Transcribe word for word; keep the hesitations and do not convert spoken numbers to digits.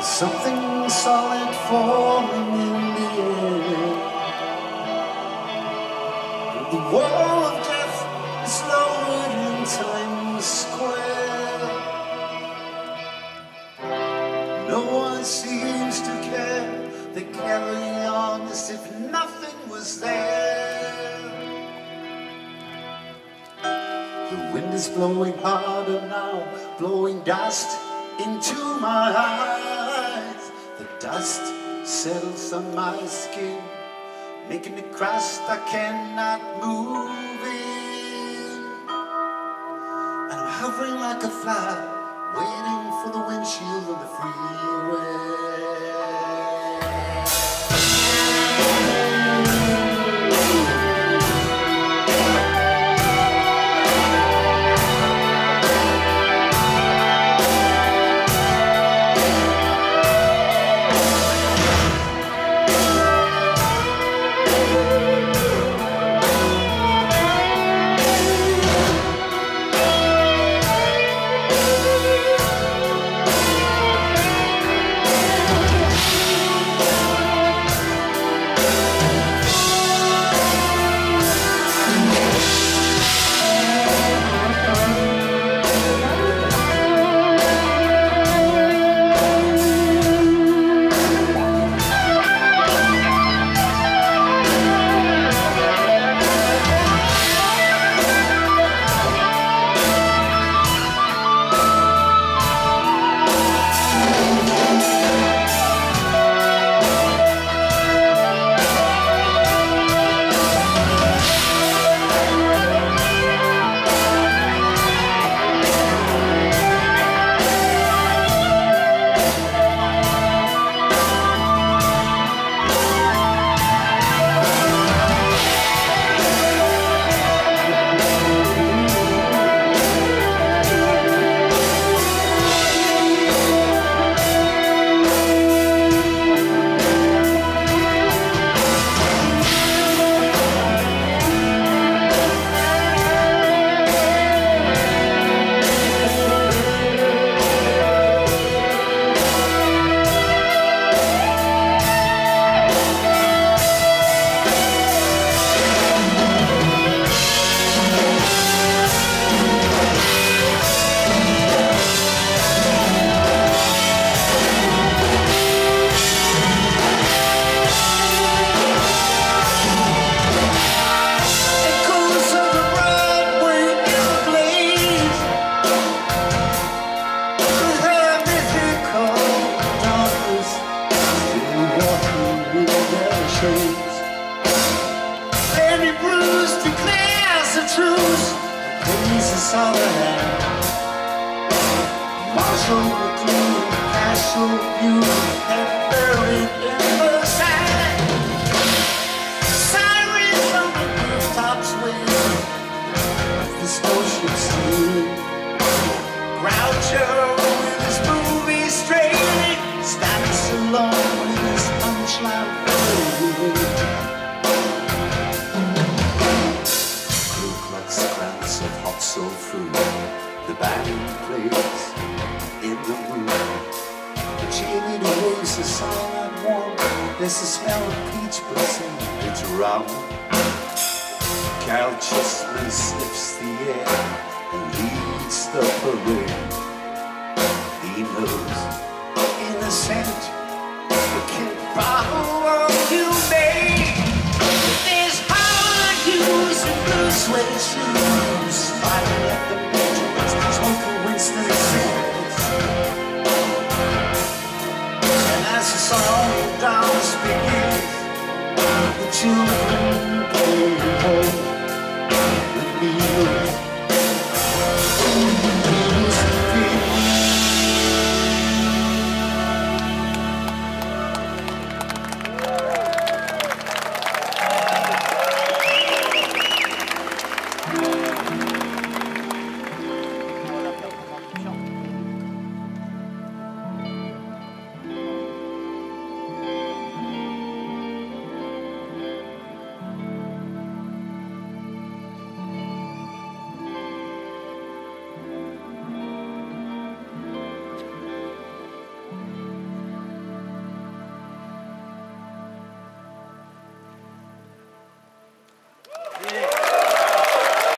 Something solid falling in the air. The wall of death is lowered in Times Square. No one seems to care. They carry on as if nothing was there. The wind is blowing harder now, blowing dust into my eyes. The dust settles on my skin, making a crust I cannot move in. And I'm hovering like a fly, waiting for the windshield of the freeway. Any bruise declares the truth. Police is all ahead. Marshall McLuhan, Casual View, and buried in the sand. Sirens from the rooftops wave. This ocean stealing. Groucho with his movie straight, stands alone with his punchline fade. Of hot soul food, the band plays in the moon. The chimney waves the silent warm. There's the smell of peach blossom, it's rum. Cal Chesterman sniffs the air and leads the parade. He knows in the scent